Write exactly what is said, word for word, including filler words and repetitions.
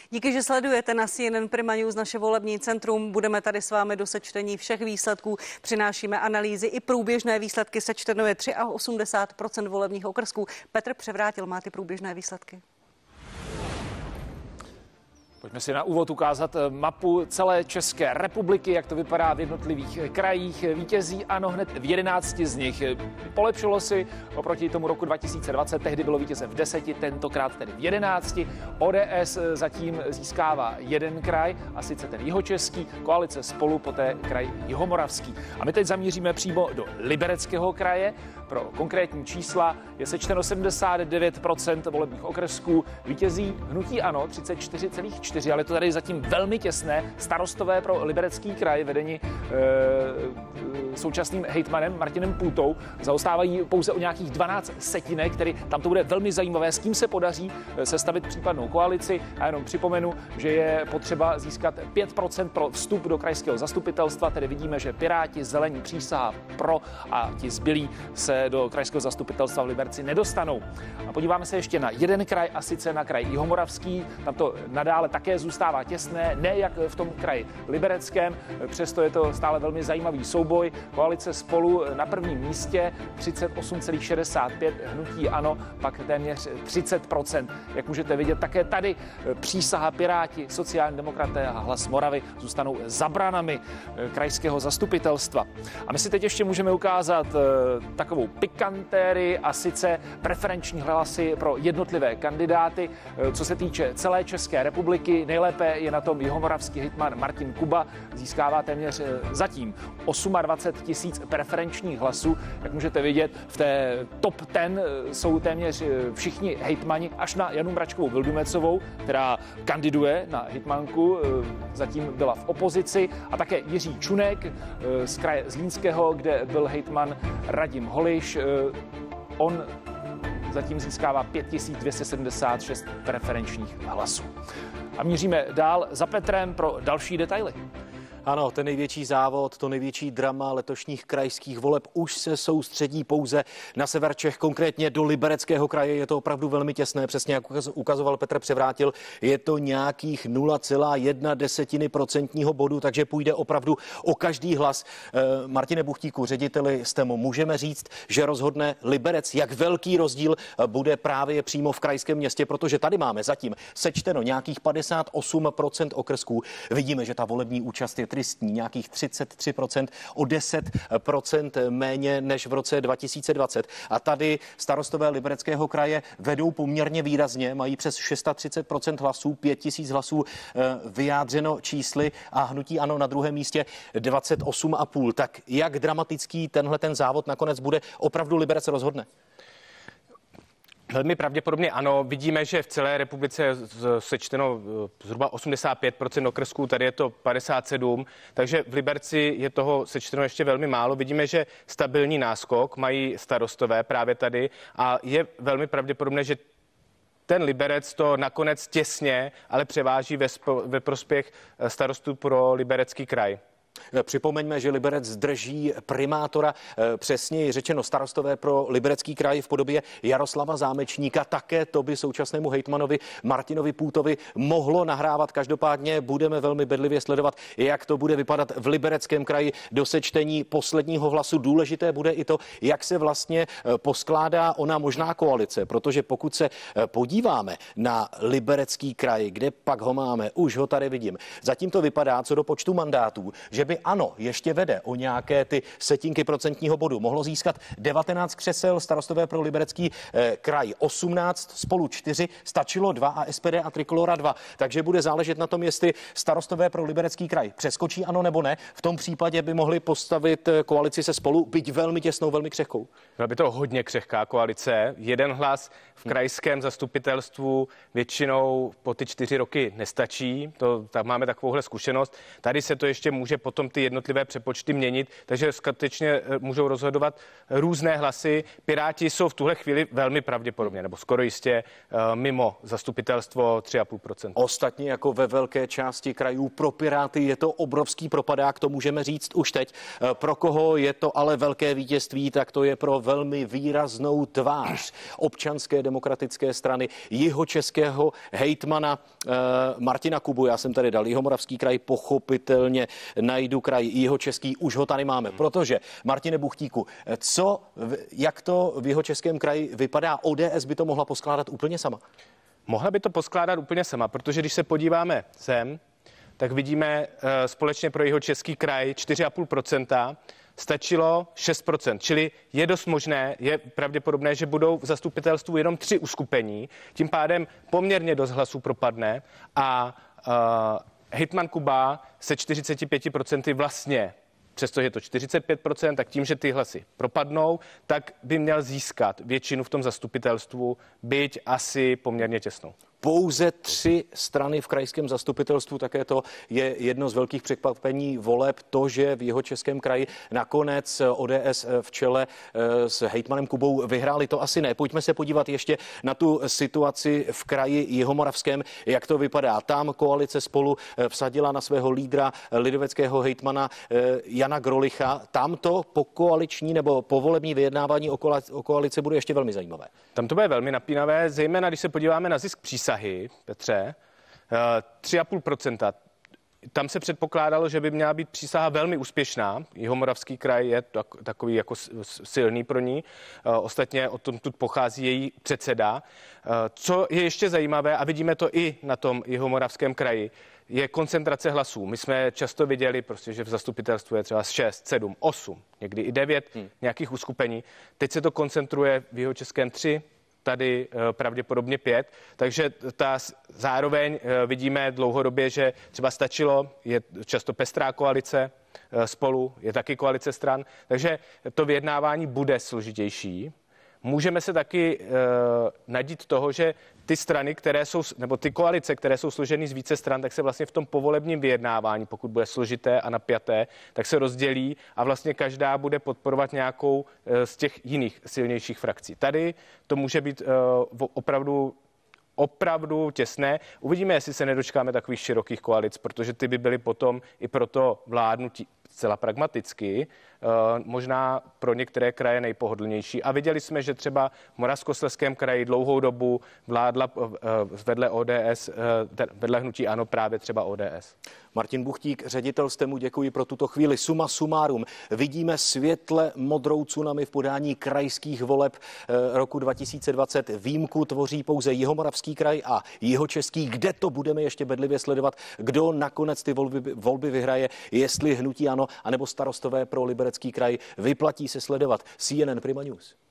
Díky, že sledujete na C N N Prima News naše volební centrum. Budeme tady s vámi do sečtení všech výsledků. Přinášíme analýzy i průběžné výsledky. Sečteno je osmdesát tři procent volebních okrsků. Petr Převrátil má ty průběžné výsledky. Pojďme si na úvod ukázat mapu celé České republiky, jak to vypadá v jednotlivých krajích. Vítězí ANO hned v jedenácti z nich. Polepšilo si oproti tomu roku dva tisíce dvacet, tehdy bylo vítěze v deseti, tentokrát tedy v jedenácti. O D S zatím získává jeden kraj, a sice ten jihočeský, koalice Spolu, poté kraj jihomoravský. A my teď zamíříme přímo do Libereckého kraje. Pro konkrétní čísla je sečteno sedmdesát devět procent volebních okrsků. Vítězí hnutí ANO třicet čtyři celá čtyři, ale to tady zatím velmi těsné. Starostové pro Liberecký kraj vedení e, současným hejtmanem Martinem Půtou zaostávají pouze o nějakých dvanáct setinek, tedy tam to bude velmi zajímavé, s kým se podaří sestavit případnou koalici. A jenom připomenu, že je potřeba získat pět procent pro vstup do krajského zastupitelstva, tedy vidíme, že Piráti, Zelení, Přísaha, Pro a ti zbylí se do krajského zastupitelstva v Liberci nedostanou. A podíváme se ještě na jeden kraj, a sice na kraj jihomoravský. Tam to nadále také zůstává těsné, ne jak v tom kraji libereckém, přesto je to stále velmi zajímavý souboj. Koalice Spolu na prvním místě třicet osm celá šedesát pět, hnutí ANO pak téměř třicet procent. Jak můžete vidět, také tady Přísaha, Piráti, sociální demokraté a Hlas Moravy zůstanou za branami krajského zastupitelstva. A my si teď ještě můžeme ukázat takovou pikantérii, a sice preferenční hlasy pro jednotlivé kandidáty. Co se týče celé České republiky, nejlépe je na tom jihomoravský hejtman Martin Kuba, získává téměř zatím dvacet osm tisíc preferenčních hlasů. Jak můžete vidět, v té top deset jsou téměř všichni hejtmani, až na Janu Mračkovou Vildumecovou, která kandiduje na hejtmanku, zatím byla v opozici, a také Jiří Čunek z kraje Zlínského, kde byl hejtman Radim Holiš. On zatím získává pět tisíc dvě stě sedmdesát šest preferenčních hlasů. A míříme dál za Petrem pro další detaily. Ano, ten největší závod, to největší drama letošních krajských voleb už se soustředí pouze na sever Čech, konkrétně do Libereckého kraje. Je to opravdu velmi těsné, přesně jak ukazoval Petr Převrátil, je to nějakých nula celá jedna desetiny procentního bodu, takže půjde opravdu o každý hlas. Martine Buchtíku, řediteli STEMu, můžeme říct, že rozhodne Liberec, jak velký rozdíl bude právě přímo v krajském městě, protože tady máme zatím sečteno nějakých padesát osm procent okrsků. Vidíme, že ta volební účast je tristní, nějakých třicet tři procent, o deset procent méně než v roce dva tisíce dvacet. A tady starostové Libereckého kraje vedou poměrně výrazně, mají přes třicet šest procent hlasů, pět tisíc hlasů vyjádřeno čísly, a hnutí ANO na druhém místě dvacet osm celá pět. Tak jak dramatický tenhle ten závod nakonec bude, opravdu Liberec rozhodne? Velmi pravděpodobně ano. Vidíme, že v celé republice je sečteno zhruba osmdesát pět procent okrsků, tady je to padesát sedm, takže v Liberci je toho sečteno ještě velmi málo. Vidíme, že stabilní náskok mají starostové právě tady, a je velmi pravděpodobné, že ten Liberec to nakonec těsně, ale převáží ve, spo, ve prospěch starostů pro Liberecký kraj. Připomeňme, že Liberec drží primátora, přesněji řečeno starostové pro Liberecký kraj v podobě Jaroslava Zámečníka. Také to by současnému hejtmanovi Martinovi Půtovi mohlo nahrávat. Každopádně budeme velmi bedlivě sledovat, jak to bude vypadat v Libereckém kraji do sečtení posledního hlasu. Důležité bude i to, jak se vlastně poskládá ona možná koalice, protože pokud se podíváme na Liberecký kraj, kde pak ho máme, už ho tady vidím. Zatím to vypadá co do počtu mandátů, že by ANO ještě vede o nějaké ty setinky procentního bodu. Mohlo získat devatenáct křesel, starostové pro Liberecký eh, kraj osmnáct, Spolu čtyři, stačilo dva a S P D a Trikolora dva. Takže bude záležet na tom, jestli starostové pro Liberecký kraj přeskočí ANO nebo ne. V tom případě by mohli postavit koalici se Spolu, byť velmi těsnou, velmi křehkou. Byla by to hodně křehká koalice. Jeden hlas v krajském zastupitelstvu většinou po ty čtyři roky nestačí. To, tak máme takovouhle zkušenost. Tady se to ještě může pot potom ty jednotlivé přepočty měnit, takže skutečně můžou rozhodovat různé hlasy. Piráti jsou v tuhle chvíli velmi pravděpodobně, nebo skoro jistě mimo zastupitelstvo tři a půl procenta. Ostatně jako ve velké části krajů pro Piráty je to obrovský propadák, to můžeme říct už teď. Pro koho je to ale velké vítězství, tak to je pro velmi výraznou tvář Občanské demokratické strany jihočeského hejtmana eh, Martina Kubu. Já jsem tady dal Jihomoravský kraj, pochopitelně najdu kraj Jihočeský, už ho tady máme, protože Martine Buchtíku, co, jak to v Jihočeském kraji vypadá? O D S by to mohla poskládat úplně sama? Mohla by to poskládat úplně sama, protože když se podíváme sem, tak vidíme uh, společně pro Jihočeský kraj čtyři a půl procenta, stačilo šest procent, čili je dost možné, je pravděpodobné, že budou v zastupitelstvu jenom tři uskupení, tím pádem poměrně dost hlasů propadne a uh, hejtman Kuba se čtyřicet pět procent vlastně, přestože je to čtyřicet pět procent, tak tím, že ty hlasy propadnou, tak by měl získat většinu v tom zastupitelstvu, byť asi poměrně těsnou. Pouze tři strany v krajském zastupitelstvu, také to je jedno z velkých překvapení voleb, to, že v Jihočeském kraji nakonec O D S v čele s hejtmanem Kubou vyhráli, to asi ne. Pojďme se podívat ještě na tu situaci v kraji Jihomoravském, jak to vypadá. Tam koalice Spolu vsadila na svého lídra lidoveckého hejtmana Jana Grolicha. Tam to po koaliční nebo po volební vyjednávání o koalici bude ještě velmi zajímavé. Tam to bude velmi napínavé, zejména když se podíváme na zisk přísahy, Petře, tři a půl procenta. Tam se předpokládalo, že by měla být přísaha velmi úspěšná. Jihomoravský kraj je tak, takový jako silný pro ní. Ostatně odtud pochází její předseda. Co je ještě zajímavé, a vidíme to i na tom Jihomoravském kraji, je koncentrace hlasů. My jsme často viděli, prostě, že v zastupitelstvu je třeba šest, sedm, osm, někdy i devět hmm. nějakých uskupení. Teď se to koncentruje v Jihočeském tři, tady pravděpodobně pět, takže ta zároveň vidíme dlouhodobě, že třeba stačilo, je často pestrá koalice Spolu, je taky koalice stran, takže to vyjednávání bude složitější. Můžeme se taky uh, nadít toho, že ty strany, které jsou, nebo ty koalice, které jsou složeny z více stran, tak se vlastně v tom povolebním vyjednávání, pokud bude složité a napjaté, tak se rozdělí a vlastně každá bude podporovat nějakou uh, z těch jiných silnějších frakcí. Tady to může být uh, opravdu opravdu těsné. Uvidíme, jestli se nedočkáme takových širokých koalic, protože ty by byly potom i pro to vládnutí zcela pragmaticky, možná pro některé kraje nejpohodlnější. A viděli jsme, že třeba v Moravskoslezském kraji dlouhou dobu vládla vedle O D S, vedle hnutí ANO právě třeba O D S. Martin Buchtík, ředitel STEMu, děkuji pro tuto chvíli. Suma sumárum, vidíme světle modrou tsunami v podání krajských voleb roku dva tisíce dvacet. Výjimku tvoří pouze Jihomoravský kraj a Jihočeský, kde to budeme ještě bedlivě sledovat, kdo nakonec ty volby, volby vyhraje, jestli hnutí ANO anebo Starostové pro Liberecký kraj. Vyplatí se sledovat C N N Prima News.